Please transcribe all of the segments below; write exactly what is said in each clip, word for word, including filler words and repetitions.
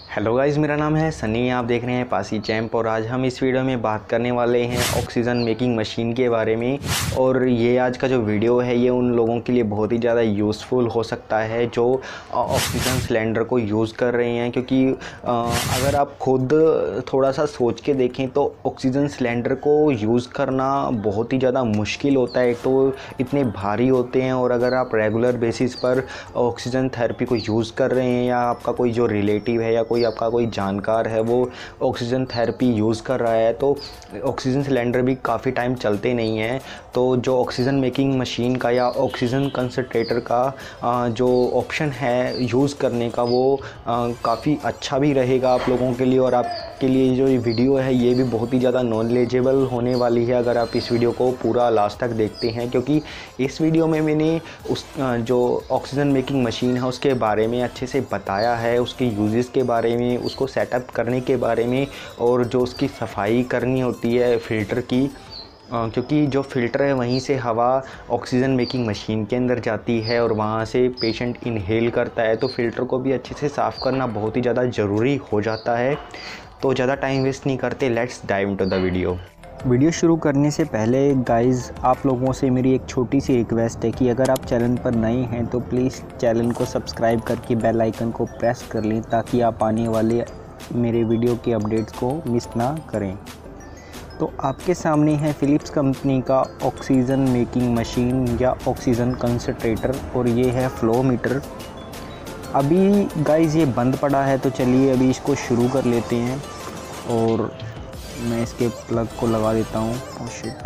Hello guys, मेरा नाम है सनी। आप देख रहे हैं पासी चैम्प और आज हम इस वीडियो में बात करने वाले हैं ऑक्सीजन मेकिंग मशीन के बारे में। और ये आज का जो वीडियो है ये उन लोगों के लिए बहुत ही ज़्यादा यूज़फुल हो सकता है जो ऑक्सीजन सिलेंडर को यूज़ कर रहे हैं, क्योंकि अगर आप खुद थोड़ा सा सोच के देखें तो ऑक्सीजन सिलेंडर को यूज़ करना बहुत ही ज़्यादा मुश्किल होता है। तो इतने भारी होते हैं और अगर आप रेगुलर बेसिस पर ऑक्सीजन थेरेपी को यूज़ कर रहे हैं या आपका कोई जो रिलेटिव है या कोई आपका कोई जानकार है वो ऑक्सीजन थेरेपी यूज़ कर रहा है तो ऑक्सीजन सिलेंडर भी काफ़ी टाइम चलते नहीं हैं। तो जो ऑक्सीजन मेकिंग मशीन का या ऑक्सीजन कंसंट्रेटर का जो ऑप्शन है यूज़ करने का वो काफ़ी अच्छा भी रहेगा आप लोगों के लिए। और आपके लिए जो ये वीडियो है ये भी बहुत ही ज़्यादा नॉलेजेबल होने वाली है अगर आप इस वीडियो को पूरा लास्ट तक देखते हैं, क्योंकि इस वीडियो में मैंने उस जो ऑक्सीजन मेकिंग मशीन है उसके बारे में अच्छे से बताया है, उसके यूजेस के बारे में, उसको सेटअप करने के बारे में और जो उसकी सफाई करनी होती है फ़िल्टर की, क्योंकि जो फ़िल्टर है वहीं से हवा ऑक्सीजन मेकिंग मशीन के अंदर जाती है और वहाँ से पेशेंट इनहेल करता है। तो फ़िल्टर को भी अच्छे से साफ़ करना बहुत ही ज़्यादा ज़रूरी हो जाता है। तो ज़्यादा टाइम वेस्ट नहीं करते, let's dive into the video. Video शुरू करने से पहले गाइज़ आप लोगों से मेरी एक छोटी सी रिक्वेस्ट है कि अगर आप चैनल पर नए हैं तो प्लीज़ चैनल को सब्सक्राइब करके बेल आइकन को प्रेस कर लें ताकि आप आने वाले मेरे वीडियो के अपडेट्स को मिस ना करें। तो आपके सामने है फ़िलिप्स कंपनी का ऑक्सीजन मेकिंग मशीन या ऑक्सीजन कंसंट्रेटर और ये है फ्लो मीटर। अभी गाइज़ ये बंद पड़ा है तो चलिए अभी इसको शुरू कर लेते हैं और मैं इसके प्लग को लगा देता हूँ। Oh shit.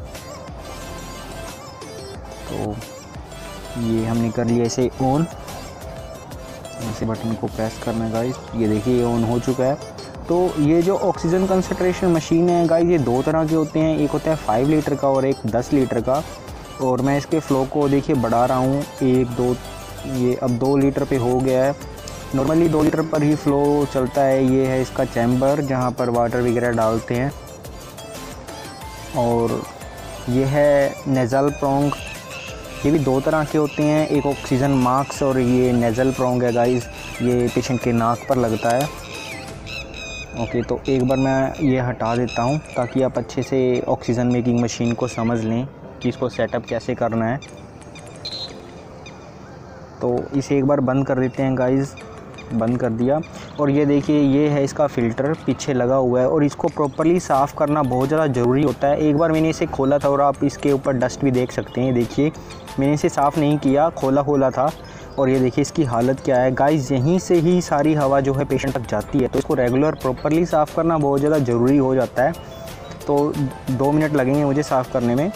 तो ये हमने कर लिया इसे ऑन, ऐसे बटन को प्रेस करना है गाइस। ये देखिए ये ऑन हो चुका है। तो ये जो ऑक्सीजन कंसंट्रेशन मशीन है गाइस ये दो तरह के होते हैं, एक होता है फाइव लीटर का और एक दस लीटर का। और मैं इसके फ़्लो को देखिए बढ़ा रहा हूँ, एक दो, ये अब दो लीटर पे हो गया है। नॉर्मली दो लीटर पर ही फ़्लो चलता है। ये है इसका चैम्बर जहाँ पर वाटर वगैरह डालते हैं और ये है नेज़ल प्रोंग। ये भी दो तरह के होते हैं, एक ऑक्सीजन मास्क और ये नेज़ल प्रोंग है गाइस, ये पेशेंट के नाक पर लगता है। ओके, तो एक बार मैं ये हटा देता हूँ ताकि आप अच्छे से ऑक्सीजन मेकिंग मशीन को समझ लें कि इसको सेटअप कैसे करना है। तो इसे एक बार बंद कर देते हैं गाइस। बंद कर दिया और ये देखिए ये है इसका फ़िल्टर पीछे लगा हुआ है और इसको प्रॉपर्ली साफ़ करना बहुत ज़्यादा ज़रूरी होता है। एक बार मैंने इसे खोला था और आप इसके ऊपर डस्ट भी देख सकते हैं। देखिए मैंने इसे साफ़ नहीं किया, खोला खोला था और ये देखिए इसकी हालत क्या है गाइस। यहीं से ही सारी हवा जो है पेशेंट तक जाती है, तो इसको रेगुलर प्रॉपर्ली साफ़ करना बहुत ज़्यादा ज़रूरी हो जाता है। तो दो मिनट लगेंगे मुझे साफ़ करने में।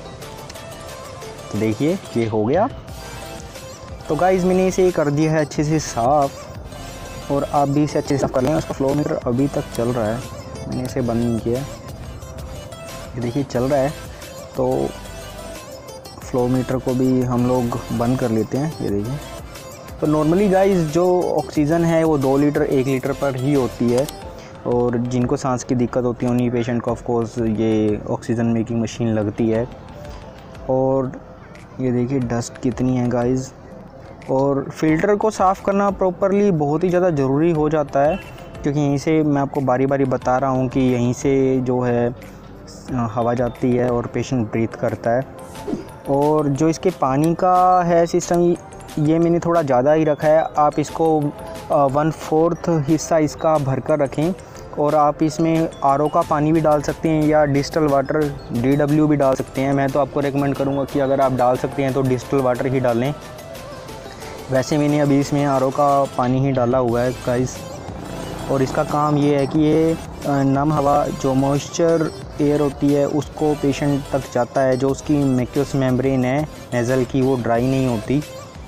तो देखिए ये हो गया। तो गाइस मैंने इसे कर दिया है अच्छे से साफ़ और आप भी इसे अच्छे से साफ़ कर लें। उसका फ्लो मीटर अभी तक चल रहा है, मैंने इसे बंद नहीं किया। ये देखिए चल रहा है, तो फ्लो मीटर को भी हम लोग बंद कर लेते हैं। ये देखिए तो नॉर्मली गाइस जो ऑक्सीजन है वो दो लीटर एक लीटर पर ही होती है और जिनको सांस की दिक्कत होती है उन्हीं पेशेंट को ऑफ कोर्स ये ऑक्सीजन मेकिंग मशीन लगती है। और ये देखिए डस्ट कितनी है गाइस। और फ़िल्टर को साफ़ करना प्रॉपरली बहुत ही ज़्यादा ज़रूरी हो जाता है, क्योंकि यहीं से मैं आपको बारी बारी बता रहा हूँ कि यहीं से जो है हवा जाती है और पेशेंट ब्रीथ करता है। और जो इसके पानी का है सिस्टम ये मैंने थोड़ा ज़्यादा ही रखा है। आप इसको वन फोर्थ हिस्सा इसका भर कर रखें और आप इसमें आर ओ का पानी भी डाल सकते हैं या डिस्टल वाटर डी डब्ल्यू भी डाल सकते हैं। मैं तो आपको रेकमेंड करूँगा कि अगर आप डाल सकते हैं तो डिस्टल वाटर ही डालें। वैसे मैंने अभी इसमें आर ओ का पानी ही डाला हुआ है गाइस। और इसका काम ये है कि ये नम हवा जो मॉइस्चर एयर होती है उसको पेशेंट तक जाता है, जो उसकी म्यूकस मेम्ब्रेन है नेज़ल की वो ड्राई नहीं होती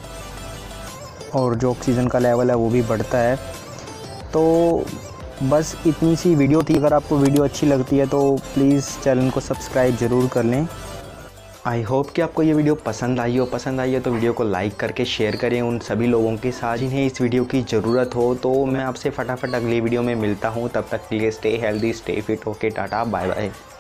और जो ऑक्सीजन का लेवल है वो भी बढ़ता है। तो बस इतनी सी वीडियो थी। अगर आपको वीडियो अच्छी लगती है तो प्लीज़ चैनल को सब्सक्राइब ज़रूर कर लें। आई होप कि आपको ये वीडियो पसंद आई हो। पसंद आई है तो वीडियो को लाइक करके शेयर करें उन सभी लोगों के साथ जिन्हें इस वीडियो की ज़रूरत हो। तो मैं आपसे फटाफट अगली वीडियो में मिलता हूँ, तब तक के लिए stay healthy stay fit. Okay, tata bye bye.